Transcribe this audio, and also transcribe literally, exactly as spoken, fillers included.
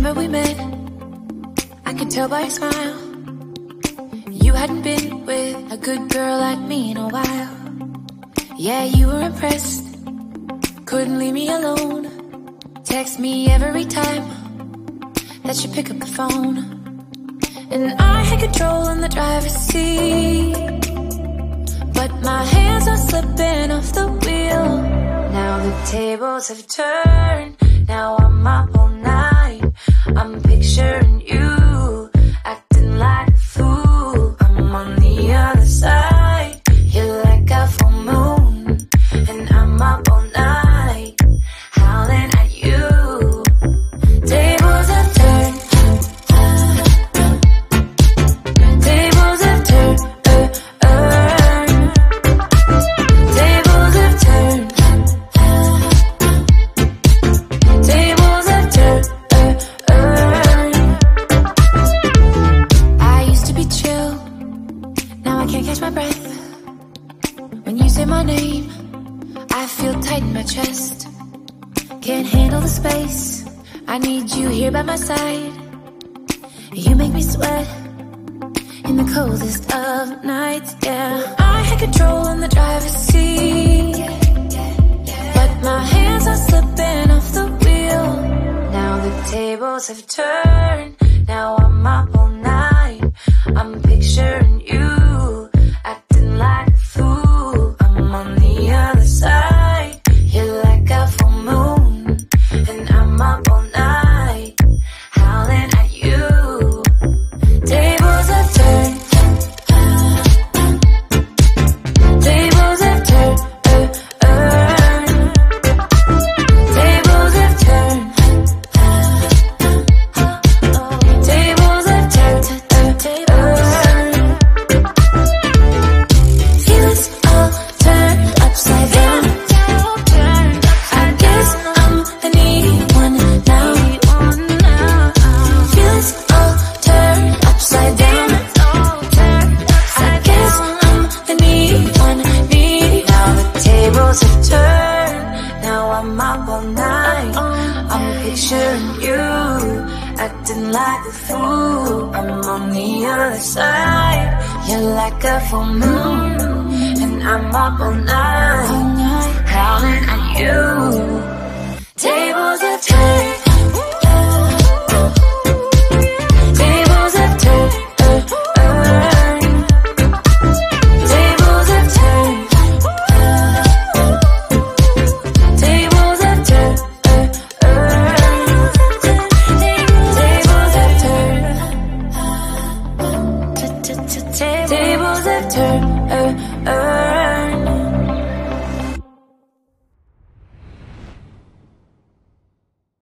Remember we met, I could tell by your smile. You hadn't been with a good girl like me in a while. Yeah, you were impressed, couldn't leave me alone. Text me every time that you pick up the phone. And I had control in the driver's seat, but my hands are slipping off the wheel. Now the tables have turned, now I'm up all night. I'm picturing you, acting like a fool. I'm on the other side, you're like a full moon. And I'm up all night, howling at you. Tables have turned, tables have turned, uh, uh. Tables have turned, tables have turned, uh, uh. I used to be chill, now I can't catch my breath. When you say my name, I feel tight in my chest. Can't handle the space, I need you here by my side. You make me sweat in the coldest of nights, yeah. I had control in the driver's seat, but my hands are slipping off the wheel. Now the tables have turned, now I'm up all night. I'm picturing you, acting like a fool. I'm on the other side, you're like a full moon. And I'm up all night, howling at you. Tables have turned, tables have turned, uh, uh. Tables have turned, tables have turned, uh, uh. Feelings all turned upside down. I guess I'm the needy one now. Feelings all turned upside down. I guess I'm the needy one, needy. Now the tables have turned, now I'm up all night. I'm picturing you, acting like a fool. I'm on the other side, you're like a full moon. And I'm up all night, howling at you. Tables have turned,